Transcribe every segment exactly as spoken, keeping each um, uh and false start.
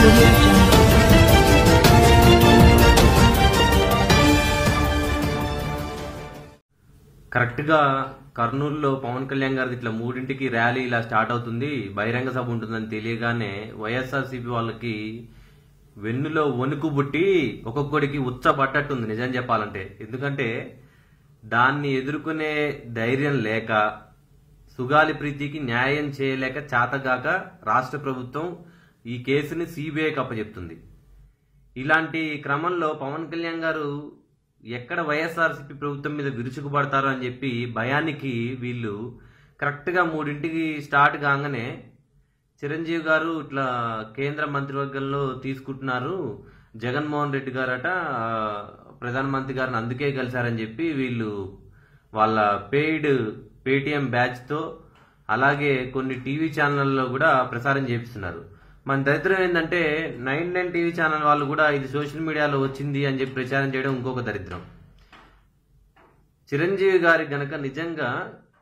audio jungle. కరెక్ట్గా కర్నూలులో పవన్ కళ్యాణ్ గారికి ఇట్లా మూడింటికి ర్యాలీ ఇలా స్టార్ట్ అవుతుంది, బహిరంగ సభ ఉంటుందని తెలియగానే వైఎస్ఆర్సీపీ వాళ్ళకి వెన్నులో వణుకు పుట్టి ఒక్కొక్కడికి ఉచ్చ పట్టట్టుంది నిజం చెప్పాలంటే. ఎందుకంటే దాన్ని ఎదుర్కొనే ధైర్యం లేక, సుగాలి ప్రీతికి న్యాయం చేయలేక చేతగాక రాష్ట్ర ప్రభుత్వం ఈ కేసుని సిబిఐకి అప్పచెప్తుంది. ఇలాంటి క్రమంలో పవన్ కళ్యాణ్ గారు ఎక్కడ వైఎస్ఆర్సీపీ ప్రభుత్వం మీద విరుచుకుపడతారో అని చెప్పి భయానికి వీళ్ళు కరెక్ట్గా మూడింటికి స్టార్ట్ కాగానే చిరంజీవి గారు ఇట్లా కేంద్ర మంత్రివర్గంలో తీసుకుంటున్నారు, జగన్మోహన్ రెడ్డి గారట ప్రధానమంత్రి గారిని అందుకే కలిశారని చెప్పి వీళ్ళు వాళ్ళ పెయిడ్ పేటిఎం బ్యాచ్తో అలాగే కొన్ని టీవీ ఛానళ్ళలో కూడా ప్రసారం చేపిస్తున్నారు. మన దరిద్రం ఏంటంటే నైన్ నైన్ టీవీ ఛానల్ వాళ్ళు కూడా ఇది సోషల్ మీడియాలో వచ్చింది అని చెప్పి ప్రచారం చేయడం ఇంకొక దరిద్రం. చిరంజీవి గారి గనక నిజంగా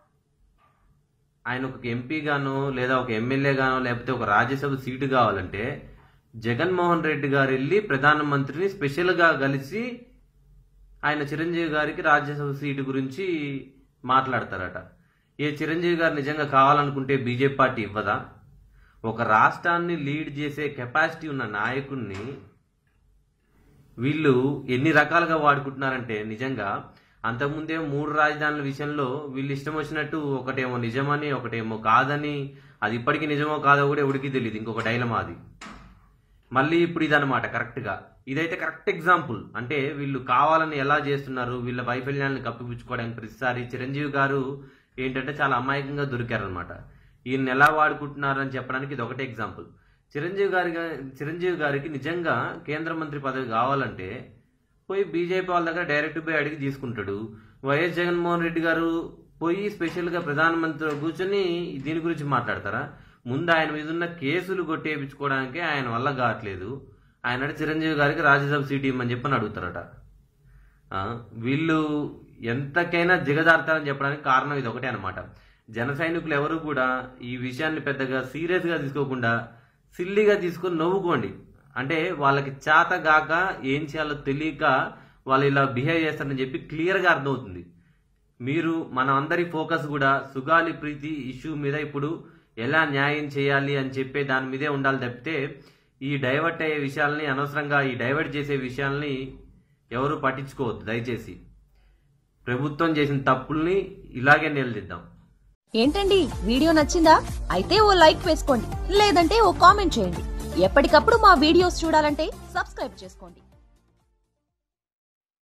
ఆయన ఒక ఎంపీ గానో లేదా ఒక ఎమ్మెల్యే గానో లేకపోతే ఒక రాజ్యసభ సీటు కావాలంటే జగన్మోహన్ రెడ్డి గారు వెళ్ళి ప్రధానమంత్రిని స్పెషల్గా కలిసి ఆయన చిరంజీవి గారికి రాజ్యసభ సీటు గురించి మాట్లాడతారట. ఏ చిరంజీవి గారు నిజంగా కావాలనుకుంటే బీజేపీ పార్టీ ఇవ్వదా? ఒక రాష్ట్రాన్ని లీడ్ చేసే కెపాసిటీ ఉన్న నాయకుడిని వీళ్ళు ఎన్ని రకాలుగా వాడుకుంటున్నారంటే నిజంగా అంతకుముందే మూడు రాజధానుల విషయంలో వీళ్ళు ఇష్టం వచ్చినట్టు ఒకటేమో నిజమని ఒకటేమో కాదని, అది ఇప్పటికీ నిజమో కాదో కూడా ఎవరికి తెలియదు, ఇంకొక డైలమా అది. మళ్ళీ ఇప్పుడు ఇదనమాట కరెక్ట్గా. ఇదైతే కరెక్ట్ ఎగ్జాంపుల్. అంటే వీళ్ళు కావాలని ఎలా చేస్తున్నారు, వీళ్ళ వైఫల్యాలను కప్పిపుచ్చుకోవడానికి ప్రతిసారి చిరంజీవి గారు ఏంటంటే చాలా అమాయకంగా దొరికారనమాట. ఈయన ఎలా వాడుకుంటున్నారని చెప్పడానికి ఇది ఒకటే ఎగ్జాంపుల్. చిరంజీవి గారి చిరంజీవి గారికి నిజంగా కేంద్ర మంత్రి పదవి కావాలంటే పోయి బీజేపీ వాళ్ళ దగ్గర డైరెక్ట్ పోయి అడిగి తీసుకుంటాడు. వైఎస్ జగన్మోహన్ రెడ్డి గారు పోయి స్పెషల్గా ప్రధానమంత్రి కూర్చొని దీని గురించి మాట్లాడతారా? ముందు ఆయన మీద ఉన్న కేసులు కొట్టేయించుకోవడానికి ఆయన వల్ల కావట్లేదు. ఆయన చిరంజీవి గారికి రాజ్యసభ సీట్ ఇవ్వమని చెప్పని అడుగుతారట. వీళ్ళు ఎంతకైనా దిగజారుతారని చెప్పడానికి కారణం ఇది ఒకటే అనమాట. జన సైనికులు ఎవరు కూడా ఈ విషయాన్ని పెద్దగా సీరియస్గా తీసుకోకుండా సిల్లీగా తీసుకొని నవ్వుకోండి. అంటే వాళ్ళకి చేతగాక ఏం చేయాలో తెలియక వాళ్ళు ఇలా బిహేవ్ చేస్తారని చెప్పి క్లియర్గా అర్థమవుతుంది. మీరు మన అందరి ఫోకస్ కూడా సుగాలి ప్రీతి ఇష్యూ మీద ఇప్పుడు ఎలా న్యాయం చేయాలి అని చెప్పే దాని మీదే ఉండాలి తప్పితే ఈ డైవర్ట్ అయ్యే విషయాల్ని, అనవసరంగా ఈ డైవర్ట్ చేసే విషయాల్ని ఎవరు పట్టించుకోవద్దు దయచేసి. ప్రభుత్వం చేసిన తప్పుల్ని ఇలాగే నిలదీద్దాం. ఏంటండి వీడియో నచ్చిందా? అయితే ఓ లైక్ వేసుకోండి, లేదంటే ఓ కామెంట్ చేయండి. ఎప్పటికప్పుడు మా వీడియోస్ చూడాలంటే సబ్స్క్రైబ్ చేసుకోండి.